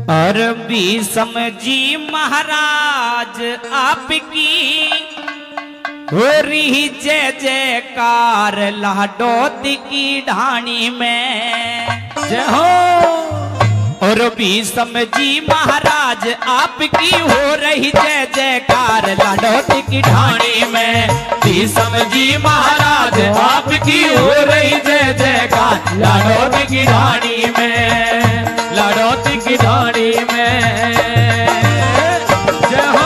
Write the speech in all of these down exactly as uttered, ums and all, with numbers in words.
और भीष्म जी महाराज आपकी हो रही जय जयकार लाडोती की ढाणी में जय हो। और भीष्म जी महाराज आपकी हो रही जय जयकार लाडोती की ढाणी में। भीष्म जी महाराज आपकी हो रही जय जयकार लाडोती की ढाणी में, लाडोती की ढाणी में जय हो।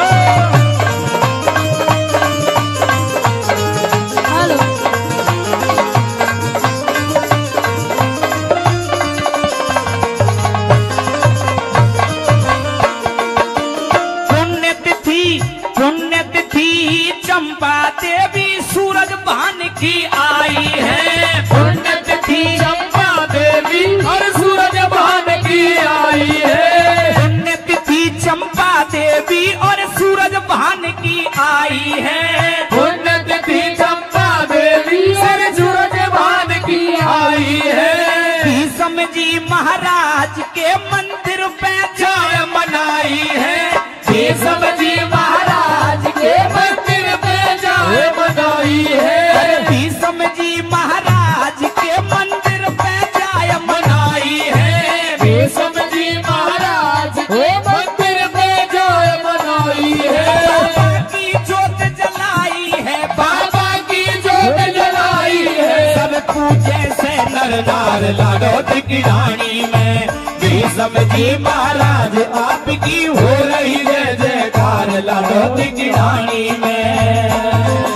चंपा देवी सूरज भान की आई है। पुण्यतिथि चंपा देवी और सूरज भान की आई है। पुण्यतिथि चंपा देवी और सूरज भान की आई है। पुण्यतिथि चंपा देवी और सूरज भान की आई है। भीष्म जी महाराज के मंदिर पे जय मनाई है। भीष्म जी महाराज के मंदिर पे जय मनाई है। भीष्म जी महाराज के मंदिर पे जय मनाई है। भीष्म जी महाराज के मंदिर पे जय मनाई है। बाबा की जोत जलाई है, बाबा की जोत जलाई है। सब पूजे से नर नार लाडोती की ढाणी में। भीष्म जी महाराज आपकी हो रही जय जयकार लाडोती की ढाणी में।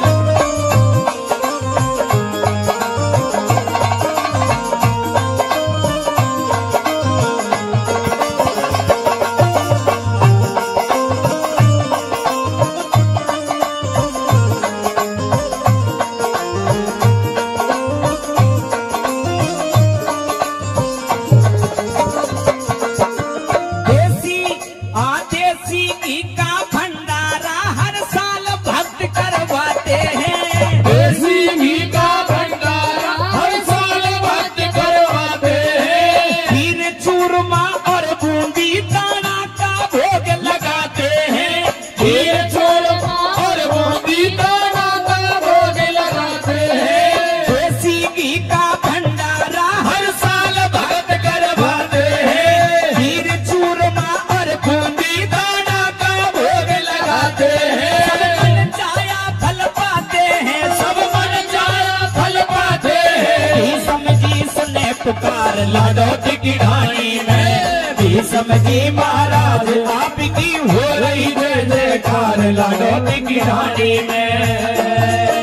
पुकार लाडोती की ढाणी में। भीष्म जी महाराज आपकी हो रही जय जयकार लाडोती की ढाणी में।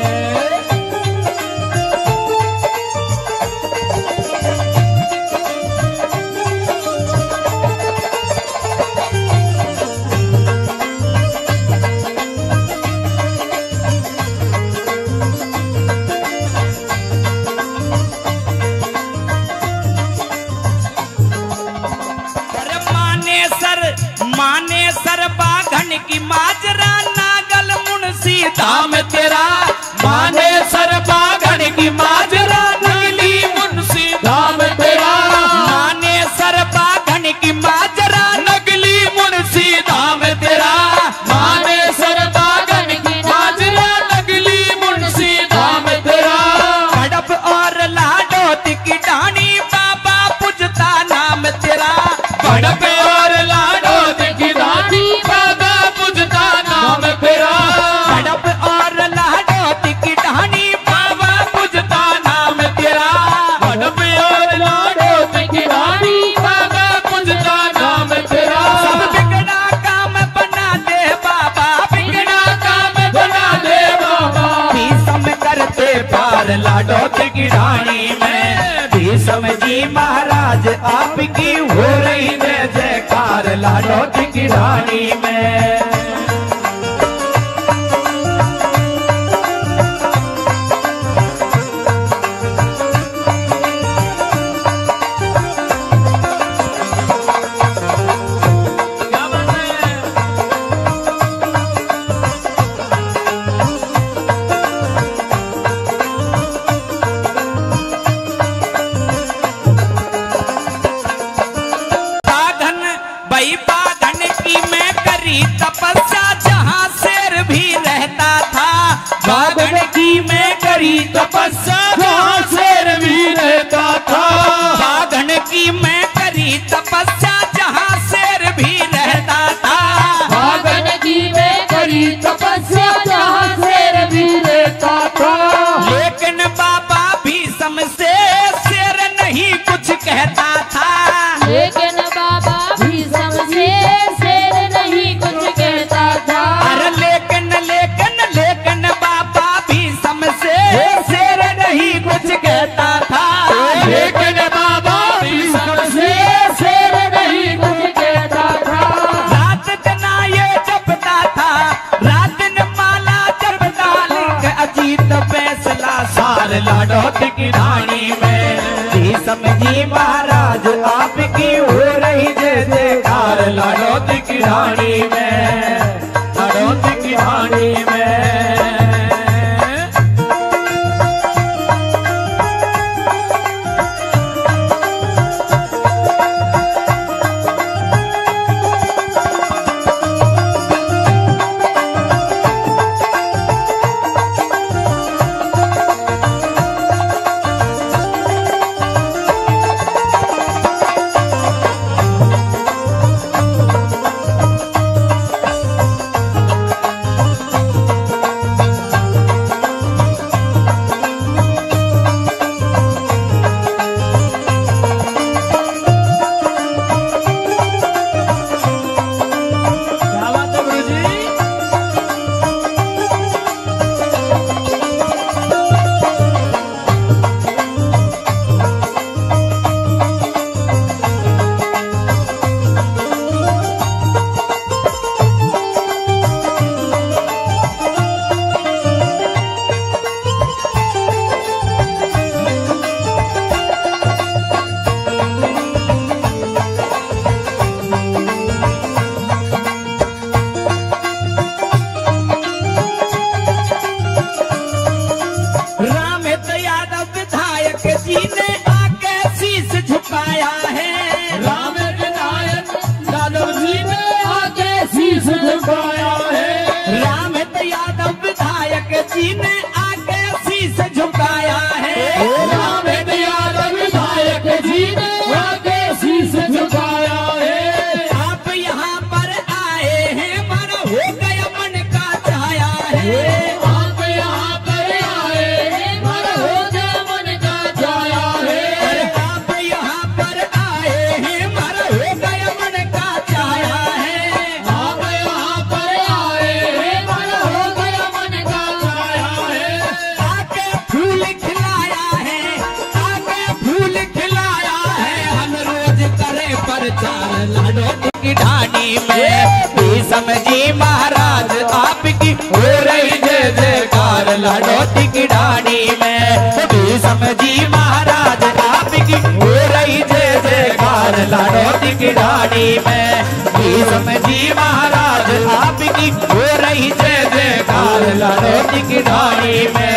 माने सर बाघन की माजरा नागल मुंशी धाम तेरा। माने सर बाघन की माजरा नगली मुंशी धाम तेरा। माने सर बाघन की माजरा नगली मुंशी धाम तेरा। माने सर बाघन की माजरा नगली मुंशी धाम तेरा। हड़प और लाडोती की ढाणी बाबा पूजता नाम तेरा। हड़प और लाडोती की ढाणी बाबा पूजता नाम तेरा। हड़प और लाडोती की ढाणी बाबा पूजता नाम तेरा। हड़प और लाडोती की ढाणी बाबा पूजता नाम तेरा। सब बिगड़ा काम बना दे बाबा, बिगड़ा काम बना दे बाबा। भीष्म करते पार लाडोती की ढाणी में। भीष्म जी महाराज आपकी हो रही जय जयकार लाडोती की ढाणी में। गई बाघन की मैं करी तपस्या जहाँ शेर भी रहता था। बाघन की मैं करी तपस्या जहाँ शेर भी रहता था। बाघन की मैं करी तपस्या जहाँ शेर भी रहता था। बाघन की मैं करी तपस्या जहाँ शेर भी रहता था। लेकिन बाबा भीष्म से शेर नहीं कुछ कहता था। लेकिन बाबा भीष्म से शेर नहीं कुछ कहता था। अरे लेकिन लेकिन लेकिन बाबा भीष्म से शेर नहीं कुछ कहता था। लेकिन बाबा भीष्म से शेर नहीं कुछ कहता था। रात दिन ये जपता था, रात दिन माला जपता लिख अजीत फैसला सार लाडौत की ढाणी में। भीष्म जी महाराज आपकी हो रही जय जयकार लाडौत की ढाणी में, लाडौत की ढाणी में। जी ने आगे शीश झुकाया है। राम यादव विधायक जी ने आगे शीश झुकाया है। आप यहाँ पर आए हैं, मन हो गया मन का छाया है। आप यहाँ पर आए हैं, मन हो गया मन का छाया है। आप यहाँ पर आए हैं, मन हो गया मन का छाया है। आप यहाँ पर आए हैं, मन हो गया मन का छाया है। आके फूल खिलाया है, आके फूल खिलाया है। हम रोज करे प्रचार लाडौत की ढाणी में। भीष्म जी महाराज आपकी हो रही जय जयकार लाडौत की ढाणी में। भीष्म जी महाराज आपकी हो रही जय जयकार लाडौत की ढाणी में। भीष्म जी महाराज आपकी हो रही जय जयकार लाडौत की ढाणी में।